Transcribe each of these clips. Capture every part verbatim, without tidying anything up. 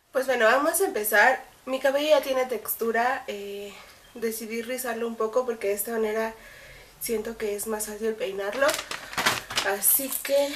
Pues bueno, vamos a empezar. Mi cabello ya tiene textura, eh, decidí rizarlo un poco porque de esta manera siento que es más fácil peinarlo. Así que...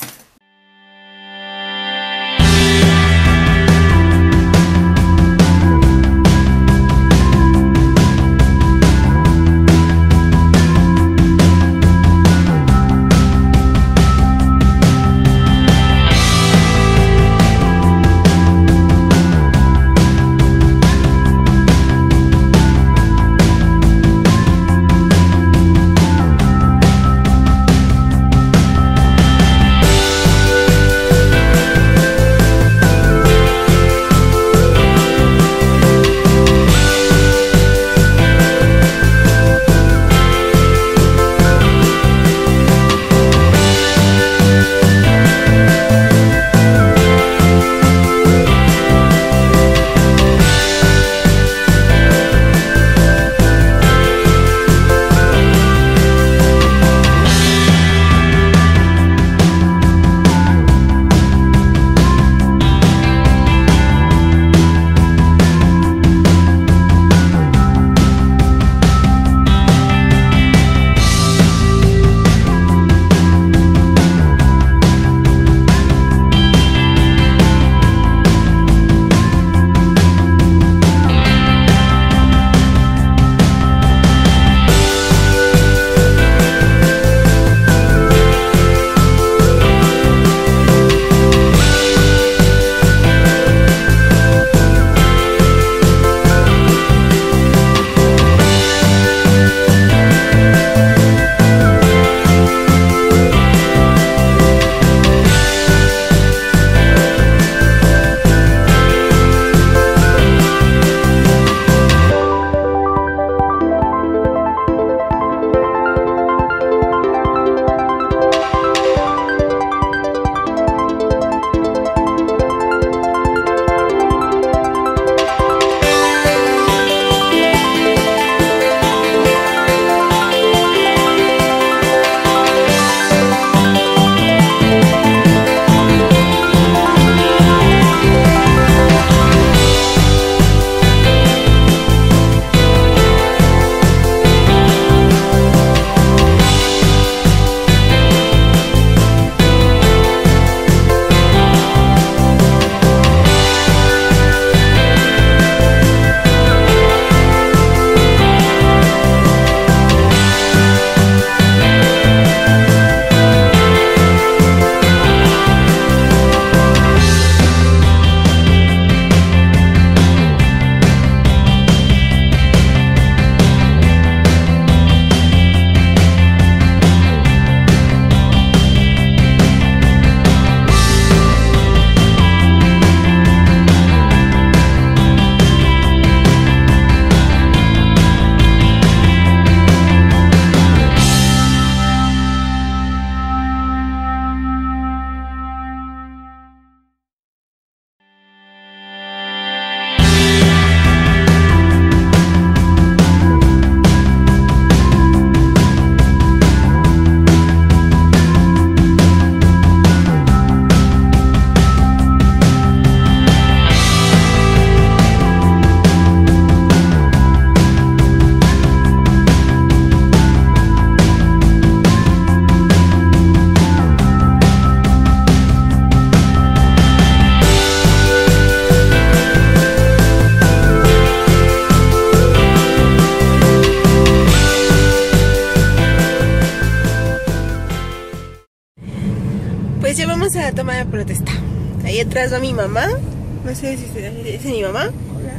Pues ya vamos a la toma de protesta. Ahí atrás va mi mamá. No sé si es mi mamá. Hola.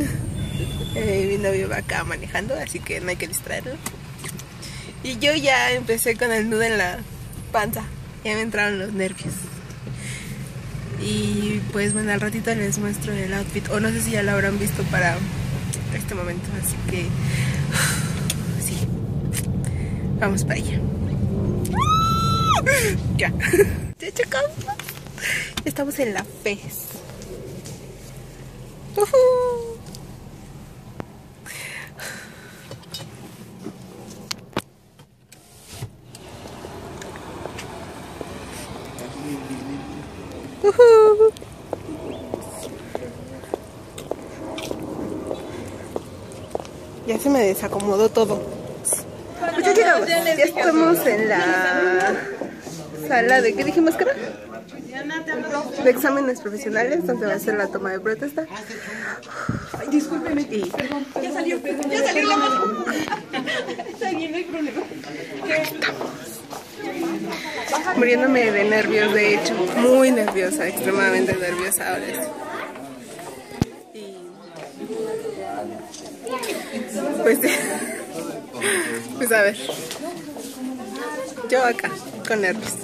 eh, mi novio va acá manejando, así que no hay que distraerlo. Y yo ya empecé con el nudo en la panza. Ya me entraron los nervios. Y pues bueno, al ratito les muestro el outfit. O no sé si ya lo habrán visto para este momento. Así que... sí. Vamos para allá. Ya. Ya chocamos. Estamos en la F E S. Uh-huh. Uh-huh. Ya se me desacomodó todo. Pues ya llegamos, ya estamos en la sala de, ¿qué dijimos que era? De exámenes profesionales, donde va a ser la toma de protesta. Ay, discúlpeme. Y... Ya salió, ya salió la mano. Está bien, no hay problema. Estamos muriéndome de nervios, de hecho. Muy nerviosa, extremadamente nerviosa ahora. Y... Pues, pues a ver. Yo acá, con nervios.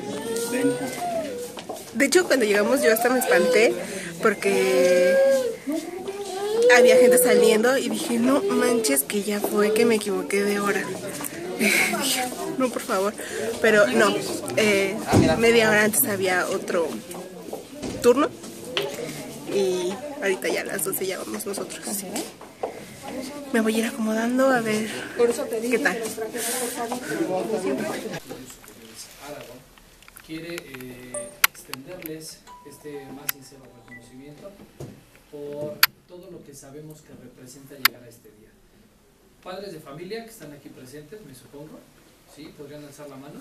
De hecho, cuando llegamos yo hasta me espanté porque había gente saliendo y dije, no manches que ya fue, que me equivoqué de hora. Dije, no, por favor. Pero no, eh, media hora antes había otro turno y ahorita ya a las doce ya vamos nosotros. Me voy a ir acomodando a ver qué tal. Quiere eh, extenderles este más sincero reconocimiento por todo lo que sabemos que representa llegar a este día. Padres de familia que están aquí presentes, me supongo, ¿sí? ¿Podrían alzar la mano?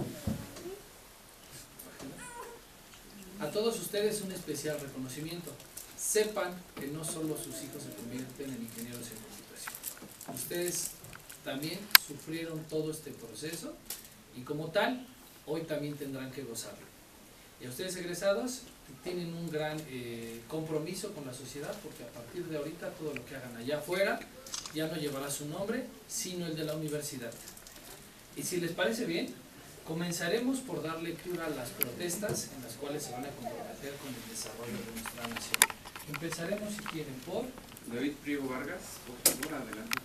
A todos ustedes un especial reconocimiento. Sepan que no solo sus hijos se convierten en ingenieros en computación. Ustedes también sufrieron todo este proceso y como tal, hoy también tendrán que gozarlo. Y a ustedes egresados tienen un gran eh, compromiso con la sociedad, porque a partir de ahorita todo lo que hagan allá afuera ya no llevará su nombre, sino el de la universidad. Y si les parece bien, comenzaremos por dar lectura a las protestas en las cuales se van a comprometer con el desarrollo de nuestra nación. Empezaremos, si quieren, por David Priego Vargas, por favor, adelante.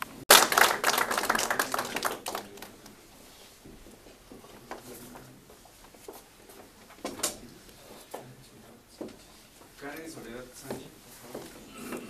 Karen Soledad Sánchez, por favor.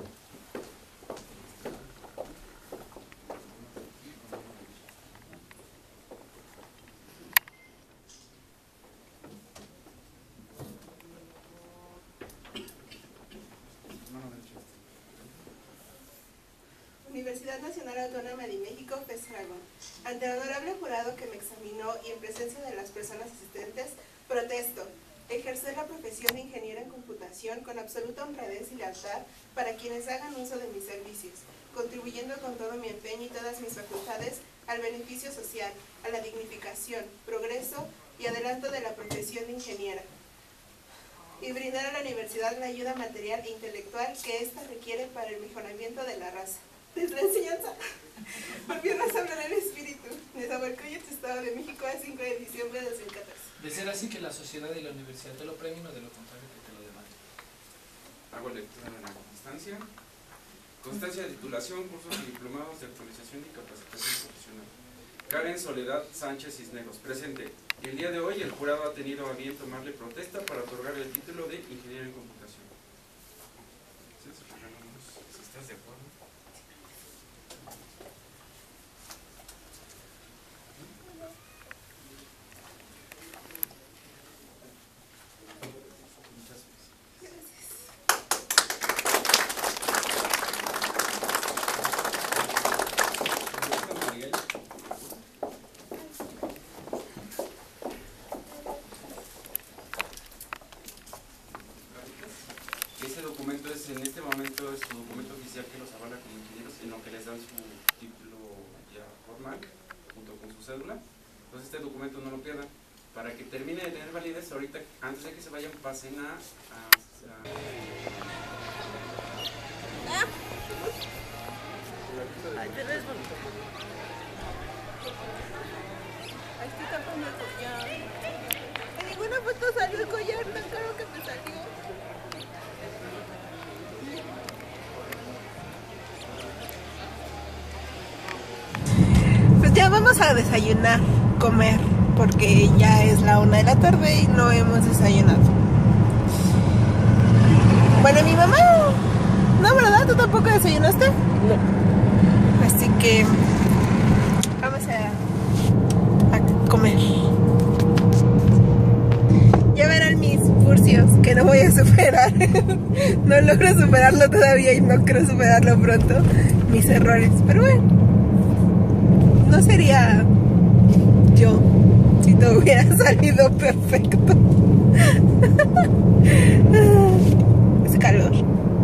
Universidad Nacional Autónoma de México, F E S Aragón. Ante el honorable jurado que me examinó y en presencia de las personas asistentes, protesto ejercer la profesión de ingeniero en computación con absoluta honradez y lealtad para quienes hagan uso de mis servicios, contribuyendo con todo mi empeño y todas mis facultades al beneficio social, a la dignificación, progreso y adelanto de la profesión de ingeniera, y brindar a la universidad la ayuda material e intelectual que ésta requiere para el mejoramiento de la raza. Desde la enseñanza, volvieron a hablar el espíritu. Nezahualcóyotl, Estado de México, a cinco de diciembre de dos mil catorce. de ser así que la sociedad y la universidad te lo premien, o de lo contrario que te lo demanden. Hago lectura de la constancia. Constancia de titulación, cursos y diplomados de actualización y capacitación profesional. Karen Soledad Sánchez Cisneros, presente. El día de hoy el jurado ha tenido a bien tomarle protesta para otorgar el título de ingeniero en computación. Si estás de acuerdo. En este momento es su documento oficial que los avala como ingenieros, en lo que les dan su título ya formal, junto con su cédula. Entonces este documento no lo pierdan. Para que termine de tener validez, ahorita, antes de que se vayan, pasen a... a, a... Ay, te ves bonito. Ay, estoy tapando el collar. En ninguna foto salió el collar, tan caro que me salió. Pues ya vamos a desayunar, comer, porque ya es la una de la tarde y no hemos desayunado. Bueno, mi mamá, no, ¿verdad? ¿Tú tampoco desayunaste? No. Así que vamos a, a comer. Ya verán mis furcios que no voy a superar. No logro superarlo todavía y no quiero superarlo pronto, mis errores, pero bueno, no sería yo si todo hubiera salido perfecto. Hace calor.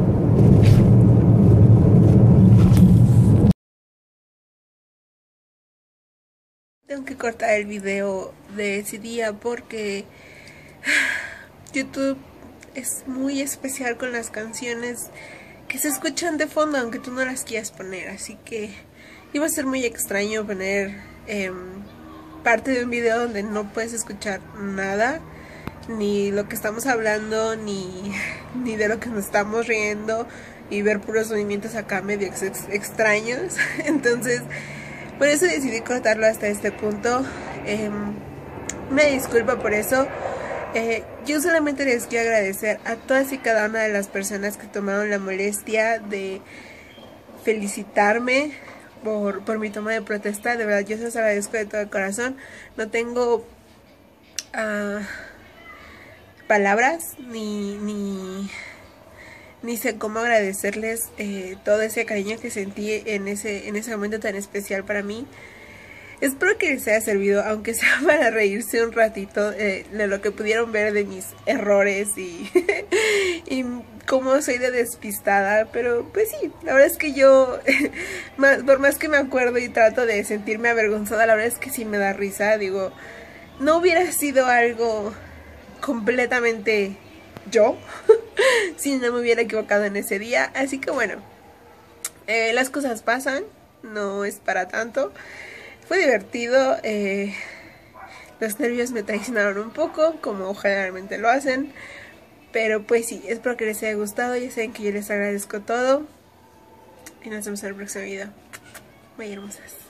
Tengo que cortar el video de ese día porque YouTube es muy especial con las canciones que se escuchan de fondo aunque tú no las quieras poner, así que iba a ser muy extraño poner eh, parte de un video donde no puedes escuchar nada, ni lo que estamos hablando, ni, ni de lo que nos estamos riendo, y ver puros movimientos acá medio ex extraños. Entonces por eso decidí cortarlo hasta este punto. Eh, me disculpo por eso. Eh, yo solamente les quiero agradecer a todas y cada una de las personas que tomaron la molestia de felicitarme por, por mi toma de protesta. De verdad, yo se los agradezco de todo el corazón. No tengo uh, palabras ni, ni, ni sé cómo agradecerles eh, todo ese cariño que sentí en ese, en ese momento tan especial para mí. Espero que les haya servido, aunque sea para reírse un ratito eh, de lo que pudieron ver de mis errores y, y cómo soy de despistada. Pero pues sí, la verdad es que yo, más, por más que me acuerdo y trato de sentirme avergonzada, la verdad es que sí me da risa. Digo, no hubiera sido algo completamente yo si no me hubiera equivocado en ese día. Así que bueno, eh, las cosas pasan, no es para tanto. Fue divertido, eh, los nervios me traicionaron un poco, como generalmente lo hacen, pero pues sí, espero que les haya gustado. Ya saben que yo les agradezco todo y nos vemos en el próximo video. Bye, hermosas.